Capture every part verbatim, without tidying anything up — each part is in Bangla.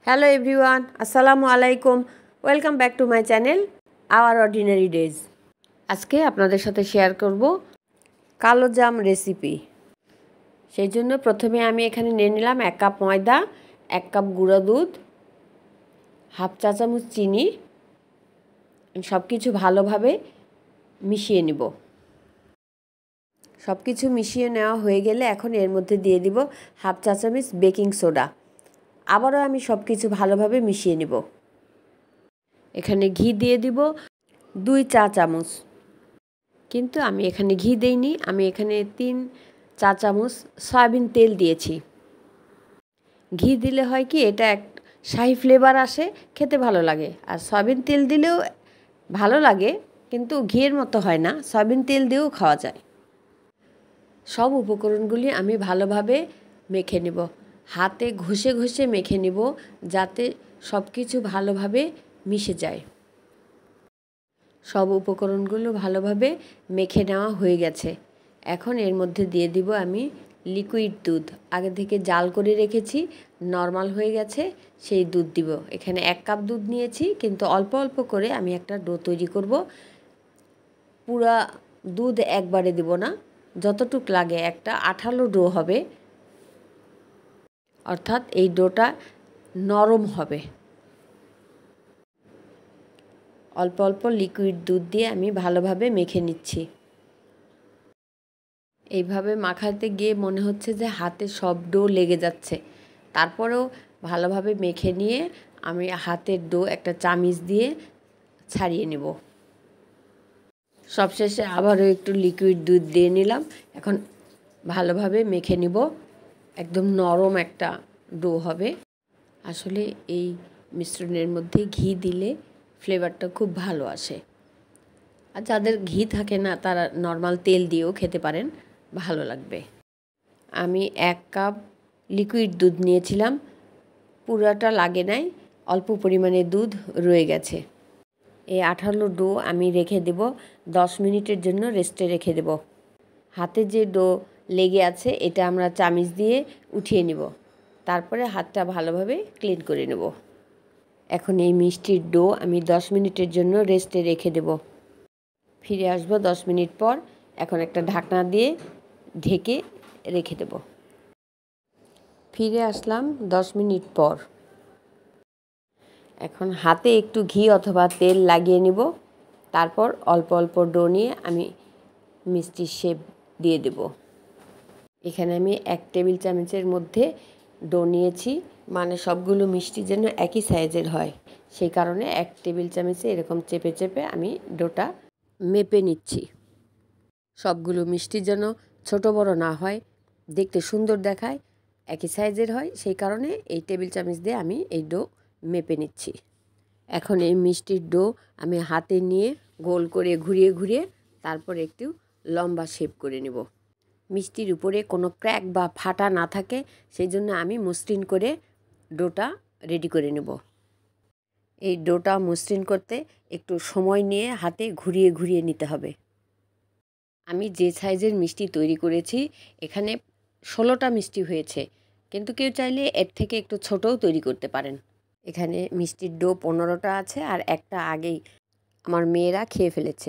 হ্যালো এভরিওয়ান, আসসালামু আলাইকুম। Welcome back to my channel our ordinary days. আজকে আপনাদের সাথে শেয়ার করব কালো জাম রেসিপি। সেই জন্য প্রথমে আমি এখানে নিয়ে নিলাম এক কাপ ময়দা, এক কাপ গুঁড়ো দুধ, হাফ চা চামচ চিনি। সব কিছু ভালোভাবে মিশিয়ে নিব। সব কিছু মিশিয়ে নেওয়া হয়ে গেলে এখন এর মধ্যে দিয়ে দিব হাফ চা চামচ বেকিং সোডা। আবারও আমি সব কিছু ভালোভাবে মিশিয়ে নিব। এখানে ঘি দিয়ে দিব দুই চা চামচ, কিন্তু আমি এখানে ঘি দেইনি, আমি এখানে তিন চা চামচ সয়াবিন তেল দিয়েছি। ঘি দিলে হয় কি, এটা এক শাহি ফ্লেভার আসে, খেতে ভালো লাগে। আর সয়াবিন তেল দিলেও ভালো লাগে, কিন্তু ঘিয়ের মতো হয় না, সয়াবিন তেল দিয়েও খাওয়া যায়। সব উপকরণগুলি আমি ভালোভাবে মেখে নেব, হাতে ঘষে ঘষে মেখে নেব, যাতে সব কিছু ভালোভাবে মিশে যায়। সব উপকরণগুলো ভালোভাবে মেখে নেওয়া হয়ে গেছে। এখন এর মধ্যে দিয়ে দিব আমি লিকুইড দুধ। আগে থেকে জাল করে রেখেছি, নর্মাল হয়ে গেছে, সেই দুধ দিব। এখানে এক কাপ দুধ নিয়েছি, কিন্তু অল্প অল্প করে আমি একটা ডো তৈরি করব। পুরা দুধ একবারে দিব না, যতটুক লাগে, একটা আঠালো ডো হবে, অর্থাৎ এই ডোটা নরম হবে। অল্প অল্প লিকুইড দুধ দিয়ে আমি ভালোভাবে মেখে নিচ্ছি। এইভাবে মাখাতে গিয়ে মনে হচ্ছে যে হাতে সব ডো লেগে যাচ্ছে, তারপরেও ভালোভাবে মেখে নিয়ে আমি হাতের ডো একটা চামিচ দিয়ে ছাড়িয়ে নেব। সবশেষে আবারও একটু লিকুইড দুধ দিয়ে নিলাম। এখন ভালোভাবে মেখে নিব, একদম নরম একটা ডো হবে। আসলে এই মিশ্রণের মধ্যে ঘি দিলে ফ্লেভারটা খুব ভালো আসে। আর যাদের ঘি থাকে না, তারা নর্মাল তেল দিয়েও খেতে পারেন, ভালো লাগবে। আমি এক কাপ লিকুইড দুধ নিয়েছিলাম, পুরাটা লাগে নাই, অল্প পরিমাণে দুধ রয়ে গেছে। এই আঠালো ডো আমি রেখে দেব দশ মিনিটের জন্য, রেস্টে রেখে দেব। হাতে যে ডো লেগে আছে, এটা আমরা চামিচ দিয়ে উঠিয়ে নেব, তারপরে হাতটা ভালোভাবে ক্লিন করে নেব। এখন এই মিষ্টির ডো আমি দশ মিনিটের জন্য রেস্টে রেখে দেব। ফিরে আসবো দশ মিনিট পর। এখন একটা ঢাকনা দিয়ে ঢেকে রেখে দেব। ফিরে আসলাম দশ মিনিট পর। এখন হাতে একটু ঘি অথবা তেল লাগিয়ে নিব, তারপর অল্প অল্প ডো নিয়ে আমি মিষ্টির শেপ দিয়ে দেব। এখানে আমি এক টেবিল চামচের মধ্যে ডো নিয়েছি, মানে সবগুলো মিষ্টি যেন একই সাইজের হয়, সেই কারণে এক টেবিল চামচে এরকম চেপে চেপে আমি ডোটা মেপে নিচ্ছি। সবগুলো মিষ্টি যেন ছোট বড় না হয়, দেখতে সুন্দর দেখায়, একই সাইজের হয়, সেই কারণে এই টেবিল চামচ দিয়ে আমি এই ডো মেপে নিচ্ছি। এখন এই মিষ্টির ডো আমি হাতে নিয়ে গোল করে ঘুরিয়ে ঘুরিয়ে তারপর একটু লম্বা শেপ করে নেব। মিষ্টির উপরে কোনো ক্র্যাক বা ফাটা না থাকে, সেই জন্য আমি মসৃণ করে ডোটা রেডি করে নেব। এই ডোটা মসৃণ করতে একটু সময় নিয়ে হাতে ঘুরিয়ে ঘুরিয়ে নিতে হবে। আমি যে সাইজের মিষ্টি তৈরি করেছি, এখানে ষোলোটা মিষ্টি হয়েছে, কিন্তু কেউ চাইলে এর থেকে একটু ছোটও তৈরি করতে পারেন। এখানে মিষ্টির ডো পনেরোটা আছে, আর একটা আগেই আমার মেয়েরা খেয়ে ফেলেছে।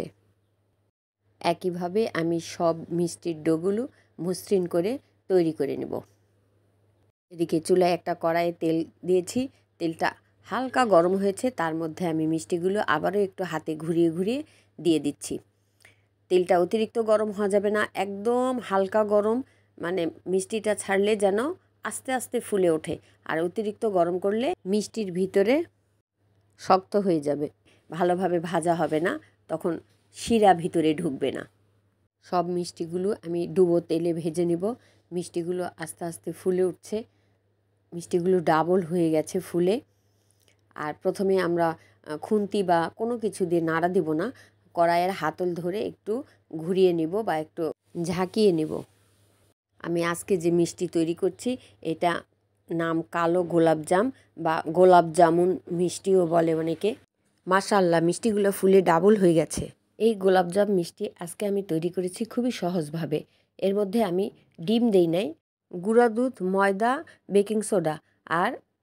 একইভাবে আমি সব মিষ্টির ডোগুলো মসৃণ করে তৈরি করে নেব। এদিকে চুলায় একটা কড়াইয়ে তেল দিয়েছি, তেলটা হালকা গরম হয়েছে, তার মধ্যে আমি মিষ্টিগুলো আবারও একটু হাতে ঘুরিয়ে ঘুরিয়ে দিয়ে দিচ্ছি। তেলটা অতিরিক্ত গরম হওয়া যাবে না, একদম হালকা গরম, মানে মিষ্টিটা ছাড়লে যেন আস্তে আস্তে ফুলে ওঠে। আর অতিরিক্ত গরম করলে মিষ্টির ভিতরে শক্ত হয়ে যাবে, ভালোভাবে ভাজা হবে না, তখন শিরা ভিতরে ঢুকবে না। সব মিষ্টিগুলো আমি ডুবো তেলে ভেজে নেব। মিষ্টিগুলো আস্তে আস্তে ফুলে উঠছে, মিষ্টিগুলো ডাবল হয়ে গেছে ফুলে। আর প্রথমে আমরা খুন্তি বা কোনো কিছু দিয়ে নাড়া দেব না, কড়াইয়ের হাতল ধরে একটু ঘুরিয়ে নেব বা একটু ঝাঁকিয়ে নেব। আমি আজকে যে মিষ্টি তৈরি করছি, এটা নাম কালো গোলাপজাম বা গোলাপ জামুন মিষ্টিও বলে অনেকে। মাশাআল্লাহ, মিষ্টিগুলো ফুলে ডাবল হয়ে গেছে। এই গোলাপজাম মিষ্টি আজকে আমি তৈরি করেছি খুবই সহজভাবে। এর মধ্যে আমি ডিম দেই নাই, গুঁড়া দুধ, ময়দা, বেকিং সোডা আর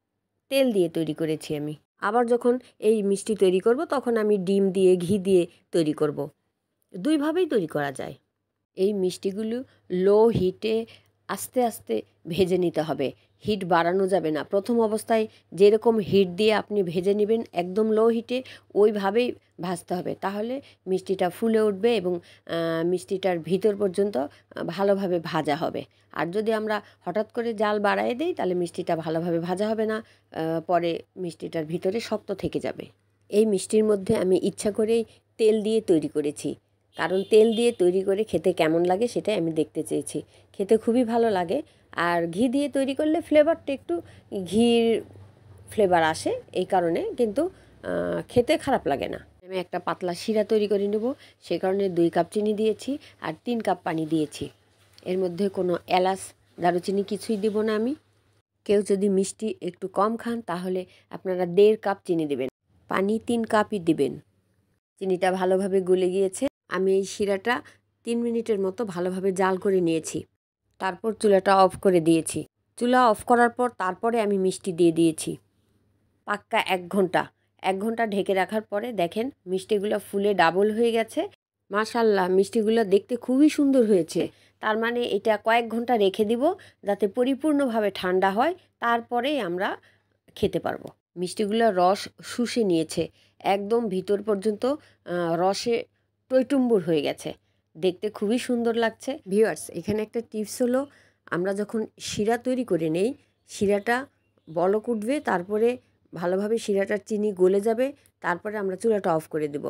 তেল দিয়ে তৈরি করেছি আমি। আবার যখন এই মিষ্টি তৈরি করব তখন আমি ডিম দিয়ে ঘি দিয়ে তৈরি করব। দুইভাবেই তৈরি করা যায়। এই মিষ্টিগুলো লো হিটে আস্তে আস্তে ভেজে নিতে হবে, হিট বাড়ানো যাবে না। প্রথম অবস্থায় যেরকম হিট দিয়ে আপনি ভেজে নেবেন একদম লো হিটে, ওইভাবেই ভাজতে হবে, তাহলে মিষ্টিটা ফুলে উঠবে এবং মিষ্টিটার ভিতর পর্যন্ত ভালোভাবে ভাজা হবে। আর যদি আমরা হঠাৎ করে জাল বাড়ায় দিই তাহলে মিষ্টিটা ভালোভাবে ভাজা হবে না, পরে মিষ্টিটার ভিতরে শক্ত থেকে যাবে। এই মিষ্টির মধ্যে আমি ইচ্ছা করেই তেল দিয়ে তৈরি করেছি, কারণ তেল দিয়ে তৈরি করে খেতে কেমন লাগে সেটাই আমি দেখতে চেয়েছি। খেতে খুবই ভালো লাগে। আর ঘি দিয়ে তৈরি করলে ফ্লেভারটা একটু ঘির ফ্লেভার আসে, এই কারণে কিন্তু খেতে খারাপ লাগে না। আমি একটা পাতলা শিরা তৈরি করে নেব, সেই কারণে দুই কাপ চিনি দিয়েছি আর তিন কাপ পানি দিয়েছি। এর মধ্যে কোনো এলাচ দারুচিনি কিছুই দেব না আমি। কেউ যদি মিষ্টি একটু কম খান তাহলে আপনারা দেড় কাপ চিনি দেবেন, পানি তিন কাপই দিবেন। চিনিটা ভালোভাবে গলে গিয়েছে। আমি এই শিরাটা তিন মিনিটের মতো ভালোভাবে জাল করে নিয়েছি, তারপর চুলাটা অফ করে দিয়েছি। চুলা অফ করার পর তারপরে আমি মিষ্টি দিয়ে দিয়েছি। পাক্কা এক ঘন্টা এক ঘন্টা ঢেকে রাখার পরে দেখেন মিষ্টিগুলো ফুলে ডাবল হয়ে গেছে। মাশাল্লাহ, মিষ্টিগুলো দেখতে খুবই সুন্দর হয়েছে। তার মানে এটা কয়েক ঘন্টা রেখে দিব যাতে পরিপূর্ণভাবে ঠান্ডা হয়, তারপরেই আমরা খেতে পারবো। মিষ্টিগুলো রস শুষে নিয়েছে, একদম ভিতর পর্যন্ত রসে টইটুম্বুর হয়ে গেছে, দেখতে খুবই সুন্দর লাগছে। ভিউয়ার্স, এখানে একটা টিপস হলো, আমরা যখন শিরা তৈরি করে নেই, শিরাটা বলক উঠবে, তারপরে ভালোভাবে শিরাটার চিনি গলে যাবে, তারপরে আমরা চুলাটা অফ করে দেব।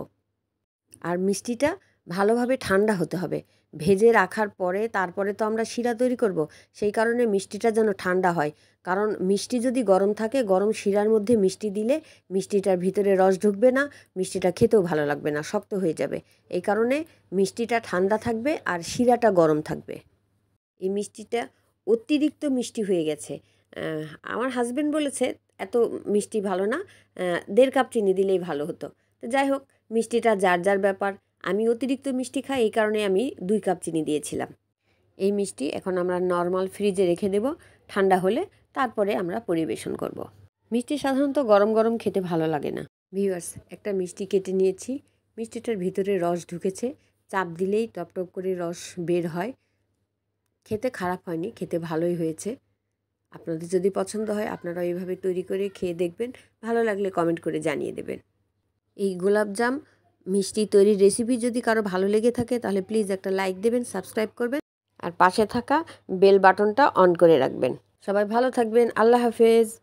আর মিষ্টিটা ভালোভাবে ঠান্ডা হতে হবে। ভেজে রাখার পরে তারপরে তো আমরা শিরা তৈরি করব, সেই কারণে মিষ্টিটা যেন ঠান্ডা হয়। কারণ মিষ্টি যদি গরম থাকে, গরম শিরার মধ্যে মিষ্টি দিলে মিষ্টিটার ভিতরে রস ঢুকবে না, মিষ্টিটা খেতেও ভালো লাগবে না, শক্ত হয়ে যাবে। এই কারণে মিষ্টিটা ঠান্ডা থাকবে আর শিরাটা গরম থাকবে। এই মিষ্টিটা অতিরিক্ত মিষ্টি হয়ে গেছে। আমার হাজব্যান্ড বলেছে এত মিষ্টি ভালো না, দেড় কাপ চিনি দিলেই ভালো হতো। তো যাই হোক, মিষ্টিটা যার যার ব্যাপার। আমি অতিরিক্ত মিষ্টি খাই, এই কারণে আমি দুই কাপ চিনি দিয়েছিলাম। এই মিষ্টি এখন আমরা নর্মাল ফ্রিজে রেখে দেব, ঠান্ডা হলে তারপরে আমরা পরিবেশন করব। মিষ্টি সাধারণত গরম গরম খেতে ভালো লাগে না। ভিউয়ার্স, একটা মিষ্টি কেটে নিয়েছি, মিষ্টিটার ভিতরে রস ঢুকেছে, চাপ দিলেই টপ টপ করে রস বের হয়। খেতে খারাপ হয়নি, খেতে ভালোই হয়েছে। আপনাদের যদি পছন্দ হয় আপনারা এইভাবে তৈরি করে খেয়ে দেখবেন, ভালো লাগলে কমেন্ট করে জানিয়ে দেবেন। এই গোলাপজাম মিষ্টি তৈরির রেসিপি যদি কারো ভালো লেগে থাকে তাহলে প্লিজ একটা লাইক দেবেন, সাবস্ক্রাইব করবেন আর পাশে থাকা বেল বাটনটা অন করে রাখবেন। সবাই ভালো থাকবেন। আল্লাহ হাফেজ।